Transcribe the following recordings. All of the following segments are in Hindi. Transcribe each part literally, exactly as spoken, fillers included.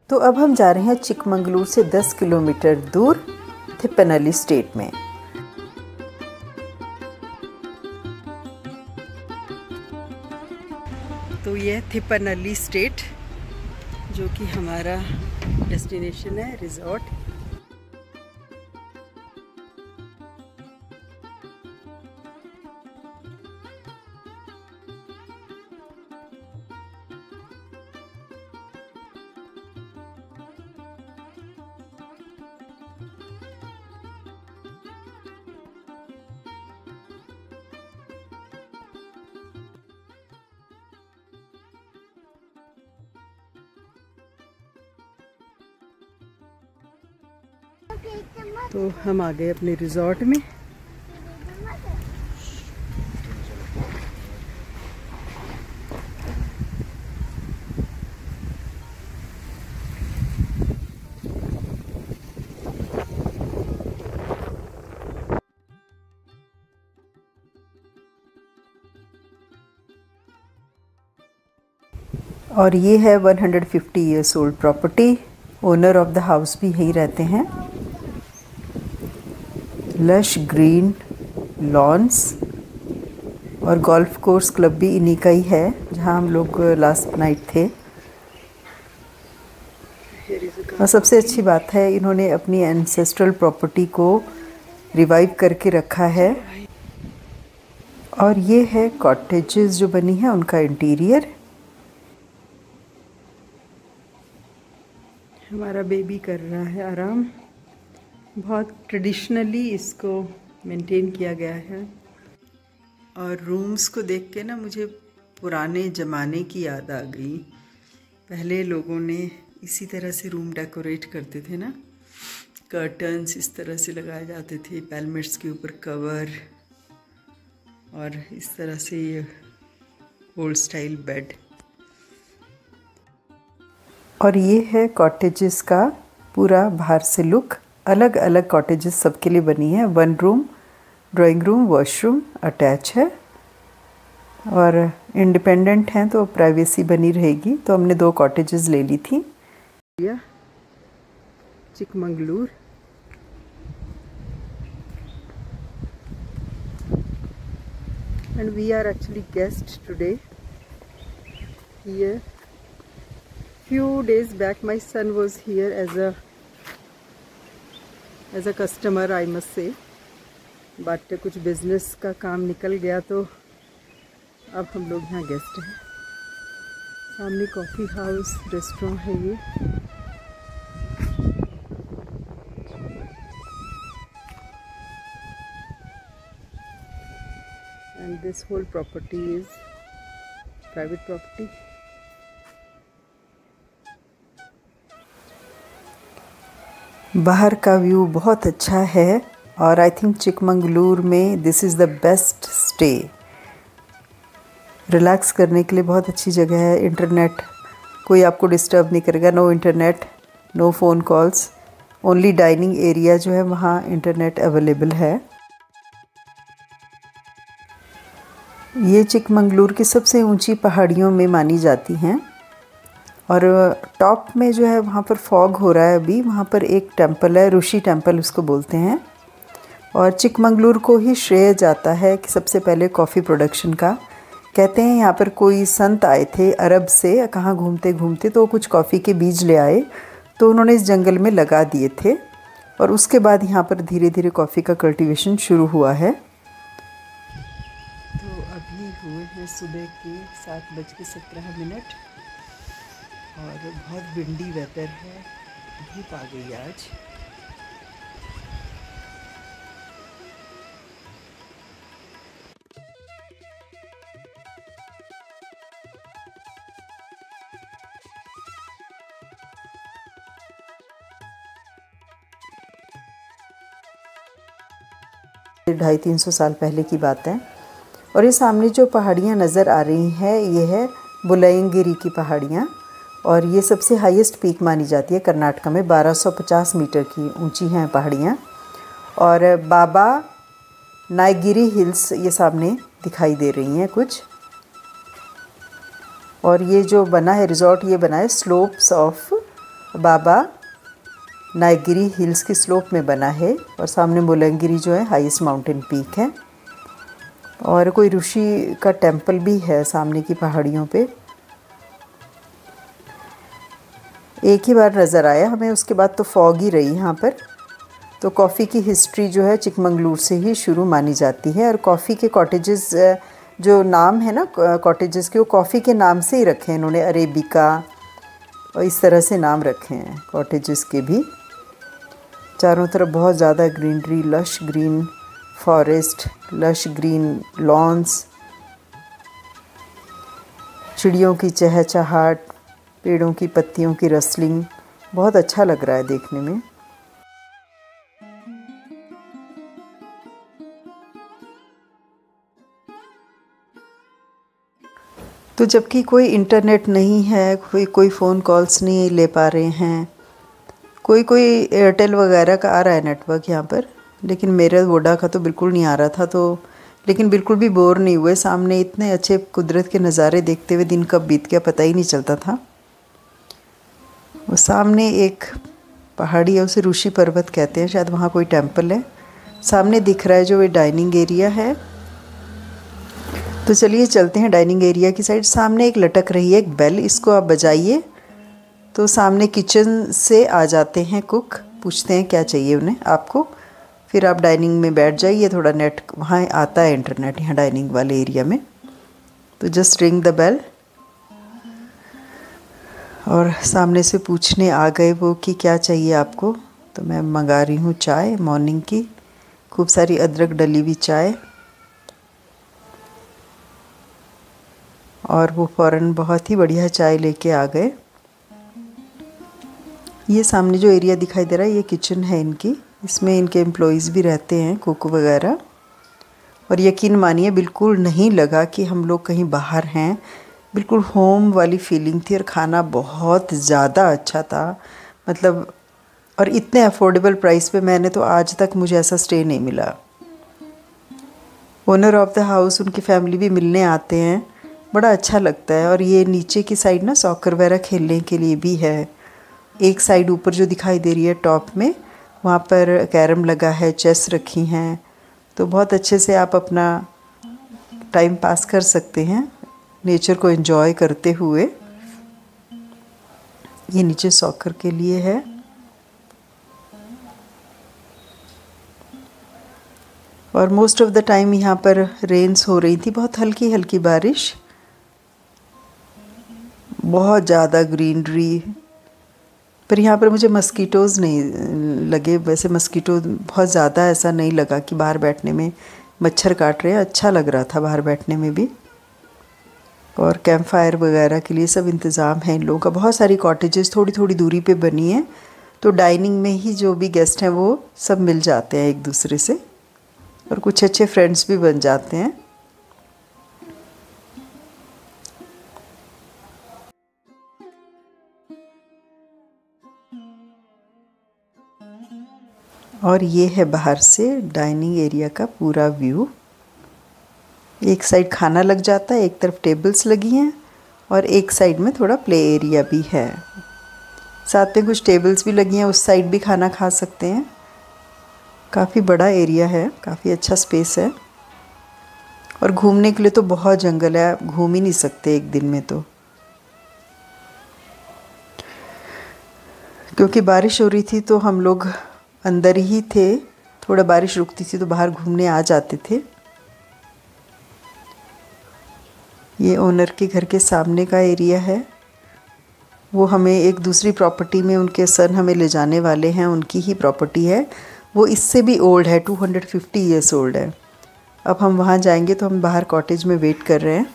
तो अब हम जा रहे हैं चिकमंगलूर से दस किलोमीटर दूर थिप्पनल्ली स्टेट में। तो ये थिप्पनल्ली स्टेट जो कि हमारा डेस्टिनेशन है, रिजॉर्ट। तो हम आ गए अपने रिजॉर्ट में। और ये है एक सौ पचास years old property. Owner of the house भी यही रहते हैं। लश ग्रीन लॉन्स और गोल्फ कोर्स क्लब भी इन्हीं का ही है, जहां हम लोग लास्ट नाइट थे। और सबसे अच्छी बात है, इन्होंने अपनी एंसेस्ट्रल प्रॉपर्टी को रिवाइव करके रखा है। और ये है कॉटेजेस जो बनी है, उनका इंटीरियर। हमारा बेबी कर रहा है आराम। बहुत ट्रेडिशनली इसको मेंटेन किया गया है। और रूम्स को देख के ना मुझे पुराने ज़माने की याद आ गई। पहले लोगों ने इसी तरह से रूम डेकोरेट करते थे ना, कर्टन्स इस तरह से लगाए जाते थे, पैलमेट्स के ऊपर कवर, और इस तरह से ये ओल्ड स्टाइल बेड। और ये है कॉटेजेस का पूरा बाहर से लुक। अलग अलग कॉटेजेस सबके लिए बनी है। One room, drawing room, washroom attach है और इंडिपेंडेंट हैं, तो प्राइवेसी बनी रहेगी। तो हमने दो कॉटेजेस ले ली थी। Chikmagalur and we are actually guest today here. Few days back my son was here as a as a customer, I must say, but कुछ बिजनेस का काम निकल गया तो अब हम लोग यहाँ गेस्ट हैं। सामने कॉफ़ी हाउस रेस्टोरेंट है ये। And this whole property is private property. बाहर का व्यू बहुत अच्छा है और आई थिंक चिकमंगलूर में this is the best stay. Relax करने के लिए बहुत अच्छी जगह है। इंटरनेट कोई आपको डिस्टर्ब नहीं करेगा। No internet, no phone calls. Only dining area जो है वहाँ इंटरनेट अवेलेबल है। ये चिकमंगलूर की सबसे ऊंची पहाड़ियों में मानी जाती हैं। और टॉप में जो है वहाँ पर फॉग हो रहा है अभी। वहाँ पर एक टेंपल है, ऋषि टेंपल उसको बोलते हैं। और चिकमंगलूर को ही श्रेय जाता है कि सबसे पहले कॉफ़ी प्रोडक्शन का। कहते हैं यहाँ पर कोई संत आए थे अरब से, कहाँ घूमते घूमते, तो कुछ कॉफ़ी के बीज ले आए, तो उन्होंने इस जंगल में लगा दिए थे। और उसके बाद यहाँ पर धीरे धीरे कॉफ़ी का कल्टीवेशन शुरू हुआ है। तो अभी हुए हैं सुबह के सात बज के सत्रह मिनट और बहुत विंडी वेदर है। धूप आ गई आज। ढाई तीन सौ साल पहले की बात है। और ये सामने जो पहाड़ियाँ नज़र आ रही हैं, ये है बुलयनगिरी की पहाड़ियाँ। और ये सबसे हाईएस्ट पीक मानी जाती है कर्नाटक में। बारह सौ पचास मीटर की ऊंची हैं पहाड़ियाँ। और बाबा नायगिरी हिल्स ये सामने दिखाई दे रही हैं कुछ। और ये जो बना है रिजॉर्ट, ये बना है slopes of Baba Nayagiri hills की स्लोप में बना है और सामने मुलंगिरी जो है हाईएस्ट माउंटेन पीक है। और कोई ऋषि का टेंपल भी है सामने की पहाड़ियों पे। एक ही बार नज़र आया हमें, उसके बाद तो फॉग ही रही यहाँ पर। तो कॉफ़ी की हिस्ट्री जो है चिकमंगलूर से ही शुरू मानी जाती है। और कॉफ़ी के कॉटेजेस जो नाम है ना कॉटेजेस के, वो कॉफ़ी के नाम से ही रखे हैं इन्होंने, अरेबिका और इस तरह से नाम रखे हैं कॉटेजेस के भी। चारों तरफ बहुत ज़्यादा greenery, lush green forest, lush green lawns, चिड़ियों की चहचहाट, पेड़ों की पत्तियों की रसलिंग, बहुत अच्छा लग रहा है देखने में। तो जबकि कोई इंटरनेट नहीं है, कोई कोई फ़ोन कॉल्स नहीं ले पा रहे हैं, कोई कोई एयरटेल वगैरह का आ रहा है नेटवर्क यहाँ पर, लेकिन मेरा वोडा का तो बिल्कुल नहीं आ रहा था। तो लेकिन बिल्कुल भी बोर नहीं हुए, सामने इतने अच्छे कुदरत के नज़ारे देखते हुए दिन कब बीत गया पता ही नहीं चलता था। वो सामने एक पहाड़ी है, उसे ऋषि पर्वत कहते हैं शायद, वहाँ कोई टेंपल है सामने दिख रहा है जो ये डाइनिंग एरिया है। तो चलिए चलते हैं डाइनिंग एरिया की साइड। सामने एक लटक रही है एक बेल, इसको आप बजाइए तो सामने किचन से आ जाते हैं कुक, पूछते हैं क्या चाहिए उन्हें आपको, फिर आप डाइनिंग में बैठ जाइए। थोड़ा नेट वहाँ आता है इंटरनेट यहाँ डाइनिंग वाले एरिया में। तो जस्ट रिंग द बेल और सामने से पूछने आ गए वो कि क्या चाहिए आपको। तो मैं मंगा रही हूँ चाय मॉर्निंग की, खूब सारी अदरक डली हुई चाय। और वो फ़ौरन बहुत ही बढ़िया चाय लेके आ गए। ये सामने जो एरिया दिखाई दे रहा है ये किचन है इनकी, इसमें इनके एम्प्लॉइज़ भी रहते हैं, कुक वगैरह। और यकीन मानिए बिल्कुल नहीं लगा कि हम लोग कहीं बाहर हैं, बिल्कुल होम वाली फीलिंग थी। और खाना बहुत ज़्यादा अच्छा था, मतलब और इतने अफोर्डेबल प्राइस पे मैंने तो आज तक मुझे ऐसा स्टे नहीं मिला। ओनर ऑफ द हाउस, उनकी फैमिली भी मिलने आते हैं, बड़ा अच्छा लगता है। और ये नीचे की साइड ना सॉकर वगैरह खेलने के लिए भी है। एक साइड ऊपर जो दिखाई दे रही है टॉप में, वहाँ पर कैरम लगा है, चेस रखी हैं, तो बहुत अच्छे से आप अपना टाइम पास कर सकते हैं नेचर को एंजॉय करते हुए। ये नीचे सॉकर के लिए है। और मोस्ट ऑफ द टाइम यहाँ पर रेन्स हो रही थी, बहुत हल्की हल्की बारिश, बहुत ज़्यादा ग्रीनरी। पर यहाँ पर मुझे मस्कीटोज़ नहीं लगे, वैसे मस्कीटो बहुत ज़्यादा ऐसा नहीं लगा कि बाहर बैठने में मच्छर काट रहे हैं, अच्छा लग रहा था बाहर बैठने में भी। और कैंप फायर वगैरह के लिए सब इंतज़ाम है इन लोगों का। बहुत सारी कॉटेजेस थोड़ी थोड़ी दूरी पे बनी हैं, तो डाइनिंग में ही जो भी गेस्ट हैं वो सब मिल जाते हैं एक दूसरे से, और कुछ अच्छे फ्रेंड्स भी बन जाते हैं। और ये है बाहर से डाइनिंग एरिया का पूरा व्यू। एक साइड खाना लग जाता है, एक तरफ टेबल्स लगी हैं और एक साइड में थोड़ा प्ले एरिया भी है। साथ में कुछ टेबल्स भी लगी हैं, उस साइड भी खाना खा सकते हैं। काफ़ी बड़ा एरिया है, काफ़ी अच्छा स्पेस है। और घूमने के लिए तो बहुत जंगल है, आप घूम ही नहीं सकते एक दिन में तो, क्योंकि बारिश हो रही थी तो हम लोग अंदर ही थे। थोड़ा बारिश रुकती थी तो बाहर घूमने आ जाते थे। ये ओनर के घर के सामने का एरिया है। वो हमें एक दूसरी प्रॉपर्टी में, उनके सन हमें ले जाने वाले हैं, उनकी ही प्रॉपर्टी है। वो इससे भी ओल्ड है, two hundred fifty years old है। अब हम वहाँ जाएंगे तो हम बाहर कॉटेज में वेट कर रहे हैं।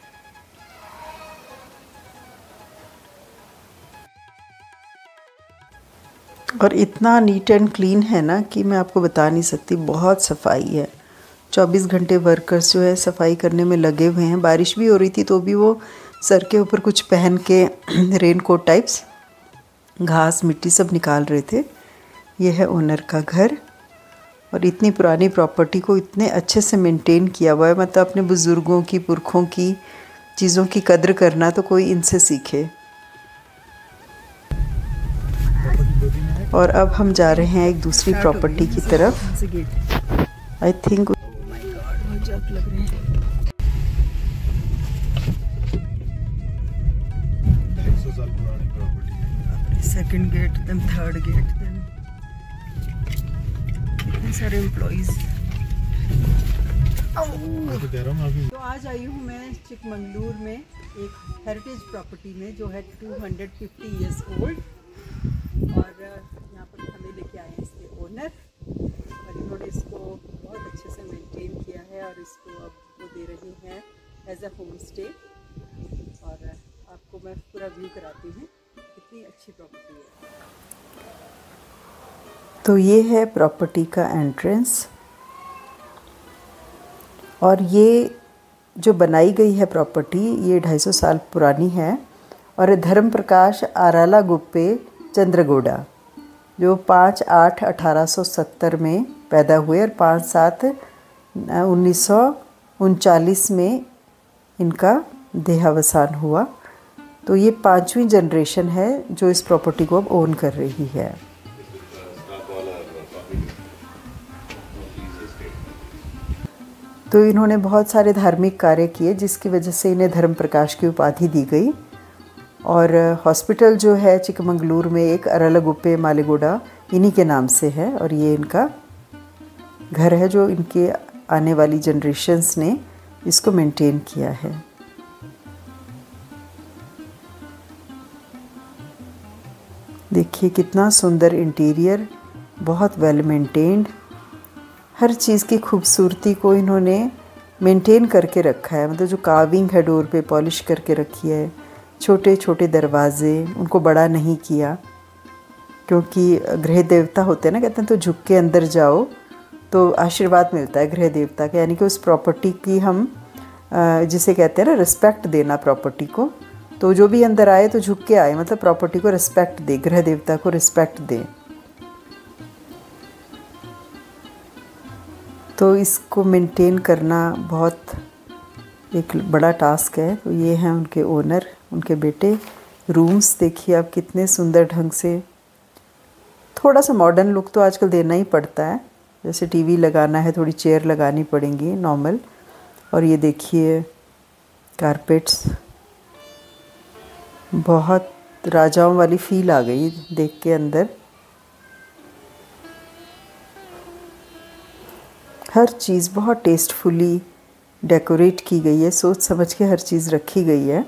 और इतना नीट एंड क्लीन है ना कि मैं आपको बता नहीं सकती, बहुत सफाई है। चौबीस घंटे वर्कर्स जो है सफाई करने में लगे हुए हैं। बारिश भी हो रही थी तो भी वो सर के ऊपर कुछ पहन के रेन कोट टाइप्स घास मिट्टी सब निकाल रहे थे। ये है ओनर का घर। और इतनी पुरानी प्रॉपर्टी को इतने अच्छे से मेंटेन किया हुआ है, मतलब अपने बुज़ुर्गों की, पुरखों की चीज़ों की कद्र करना तो कोई इनसे सीखे। और अब हम जा रहे हैं एक दूसरी प्रॉपर्टी की तरफ। I think second gate, then third gate, then कितने सारे एम्प्लॉइज। तो आज आई हूँ मैं चिकमंगलूर में एक हेरिटेज प्रॉपर्टी में जो है two hundred fifty years old, और यहाँ पर हमें लेके आए हैं इसके ओनर, और इन्होंने इसको बहुत अच्छे से मेंटेन किया है और इसको अब वो दे रहे हैं एज अ होम स्टे। और आपको मैं पूरा व्यू कराती हूँ, कितनी अच्छी प्रॉपर्टी है। तो ये है प्रॉपर्टी का एंट्रेंस, और ये जो बनाई गई है प्रॉपर्टी ये ढाई सौ साल पुरानी है। और धर्म प्रकाश आराला गुप्पे चंद्रगोडा जो पाँच आठ अठारह सौ सत्तर में पैदा हुए और पाँच सात उन्नीस सौ उनचालीस में इनका देहावसान हुआ। तो ये पांचवी जनरेशन है जो इस प्रॉपर्टी को अब ओन कर रही है। तो इन्होंने बहुत सारे धार्मिक कार्य किए जिसकी वजह से इन्हें धर्म प्रकाश की उपाधि दी गई। और हॉस्पिटल जो है चिकमंगलूर में एक अरालगुप्पे मालेगोडा इन्हीं के नाम से है, और ये इनका घर है जो इनके आने वाली जनरेशन्स ने इसको मेंटेन किया है। देखिए कितना सुंदर इंटीरियर, बहुत वेल मेंटेन्ड, हर चीज़ की खूबसूरती को इन्होंने मेंटेन करके रखा है। मतलब जो कार्विंग है डोर पे पॉलिश करके रखी है, छोटे छोटे दरवाजे उनको बड़ा नहीं किया, क्योंकि गृह देवता होते हैं ना, कहते हैं तो झुक के अंदर जाओ तो आशीर्वाद मिलता है गृह देवता का, यानी कि उस प्रॉपर्टी की हम जिसे कहते हैं ना रिस्पेक्ट देना प्रॉपर्टी को। तो जो भी अंदर आए तो झुक के आए, मतलब प्रॉपर्टी को रिस्पेक्ट दे, गृह देवता को रिस्पेक्ट दे। तो इसको मेंटेन करना बहुत एक बड़ा टास्क है। तो ये हैं उनके ओनर, उनके बेटे। रूम्स देखिए आप कितने सुंदर ढंग से, थोड़ा सा मॉडर्न लुक तो आजकल देना ही पड़ता है, जैसे टीवी लगाना है थोड़ी चेयर लगानी पड़ेंगी नॉर्मल। और ये देखिए कारपेट्स, बहुत राजाओं वाली फील आ गई देख के अंदर। हर चीज़ बहुत टेस्टफुली डेकोरेट की गई है, सोच समझ के हर चीज़ रखी गई है।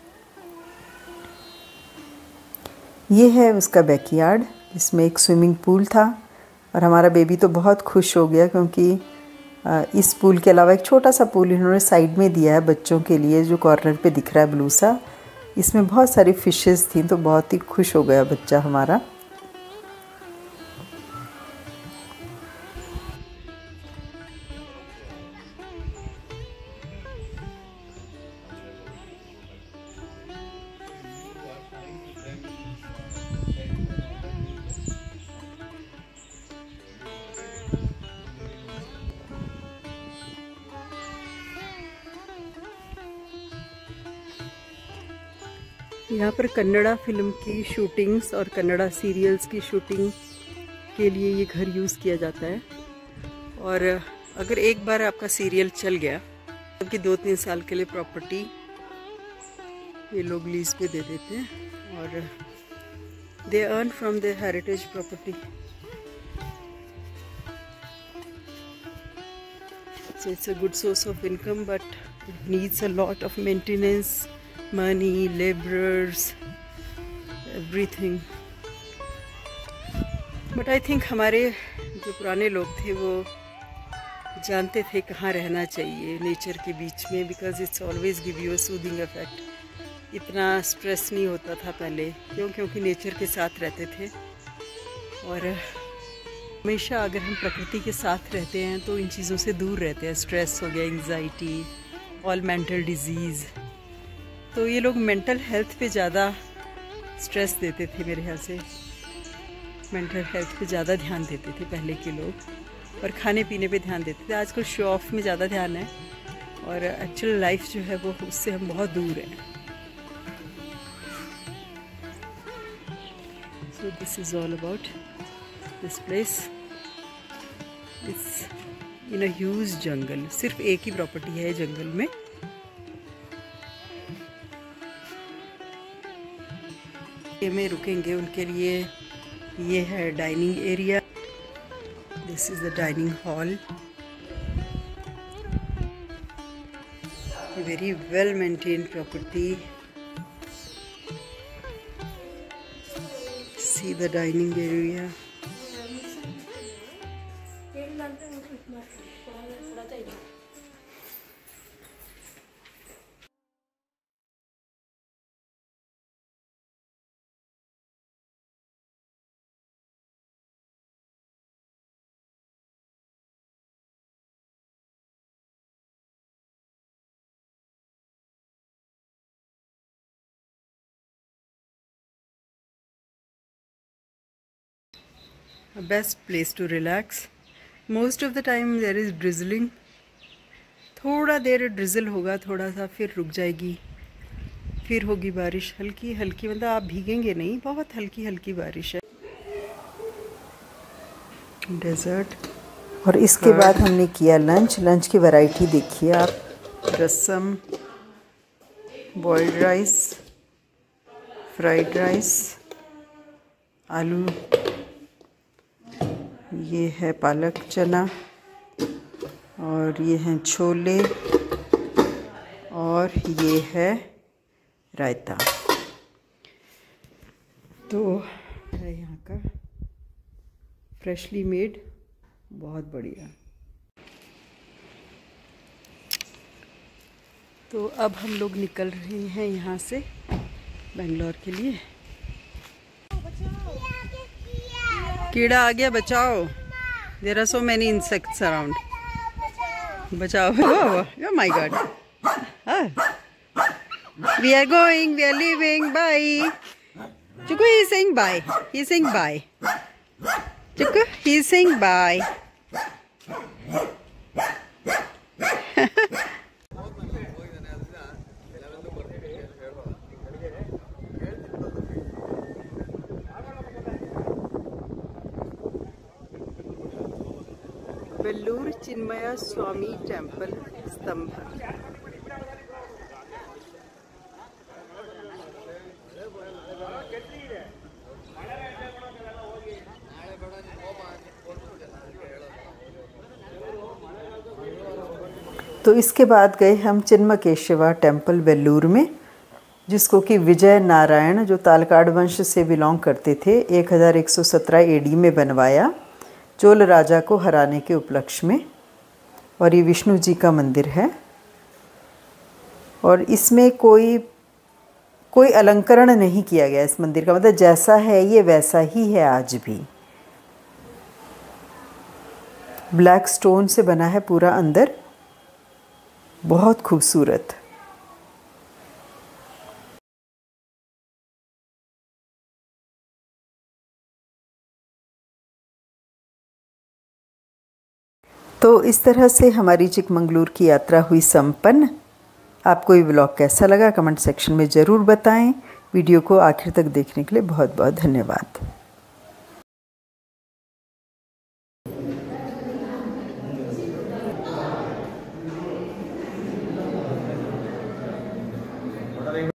ये है उसका बैकयार्ड जिसमें एक स्विमिंग पूल था, और हमारा बेबी तो बहुत खुश हो गया क्योंकि इस पूल के अलावा एक छोटा सा पूल इन्होंने साइड में दिया है बच्चों के लिए, जो कॉर्नर पे दिख रहा है ब्लू सा। इसमें बहुत सारी फिशेस थी, तो बहुत ही खुश हो गया बच्चा हमारा। यहाँ पर कन्नड़ा फिल्म की शूटिंग्स और कन्नड़ा सीरियल्स की शूटिंग के लिए ये घर यूज़ किया जाता है। और अगर एक बार आपका सीरियल चल गया, क्योंकि दो तीन साल के लिए प्रॉपर्टी ये लोग लीज पे दे देते हैं, और they earn from the heritage property. So it's a good source of income, but it needs a lot of maintenance, money, laborers, everything. But I think हमारे जो पुराने लोग थे वो जानते थे कहाँ रहना चाहिए नेचर के बीच में, because it's always give you a soothing effect. इतना स्ट्रेस नहीं होता था पहले, क्यों? क्योंकि नेचर के साथ रहते थे। और हमेशा अगर हम प्रकृति के साथ रहते हैं तो इन चीज़ों से दूर रहते हैं। स्ट्रेस हो गया, एंग्जाइटी, ऑल मेंटल डिजीज़। तो ये लोग मेंटल हेल्थ पे ज़्यादा स्ट्रेस देते थे, मेरे ख्याल से मेंटल हेल्थ पे ज़्यादा ध्यान देते थे पहले के लोग, और खाने पीने पे ध्यान देते थे। आजकल शो ऑफ में ज़्यादा ध्यान है, और एक्चुअल लाइफ जो है वो उससे हम बहुत दूर हैं। So this is all about this place. It's in a huge jungle. सिर्फ एक ही प्रॉपर्टी है जंगल में. ये में रुकेंगे उनके लिए. ये है dining area. This is the dining hall. Very well maintained property. See the dining area. A best place to relax. Most of the time there is drizzling. थोड़ा देर ड्रिजल होगा थोड़ा सा, फिर रुक जाएगी, फिर होगी बारिश हल्की हल्की. मतलब आप भीगेंगे नहीं, बहुत हल्की हल्की बारिश है. डेजर्ट. और इसके बाद हमने किया लंच. लंच की वैरायटी देखिए आप. Rasam, boiled rice, fried rice, आलू, ये है पालक चना, और ये हैं छोले, और ये है रायता. तो है यहाँ का फ्रेशली मेड, बहुत बढ़िया. तो अब हम लोग निकल रहे हैं यहाँ से बेंगलोर के लिए. कीड़ा आ गया, बचाओ. There are so many insects around. बचाओ. Oh my God. We are going, we are living. Bye. Chuku, he is saying bye. He is saying bye. Chuku, he is saying bye. Vellore Chinmaya Swami temple स्तंभ. तो इसके बाद गए हम चिन्मकेशवा टेम्पल वेल्लूर में, जिसको कि विजय नारायण, जो तालकाड़ वंश से बिलोंग करते थे, एक हज़ार एक सौ सत्रह ए डी में बनवाया, चोल राजा को हराने के उपलक्ष्य में. और ये विष्णु जी का मंदिर है. और इसमें कोई कोई अलंकरण नहीं किया गया इस मंदिर का. मतलब जैसा है ये वैसा ही है आज भी. ब्लैक स्टोन से बना है पूरा अंदर, बहुत खूबसूरत. तो इस तरह से हमारी चिकमंगलूर की यात्रा हुई संपन्न. आपको ये व्लॉग कैसा लगा कमेंट सेक्शन में ज़रूर बताएं. वीडियो को आखिर तक देखने के लिए बहुत बहुत धन्यवाद.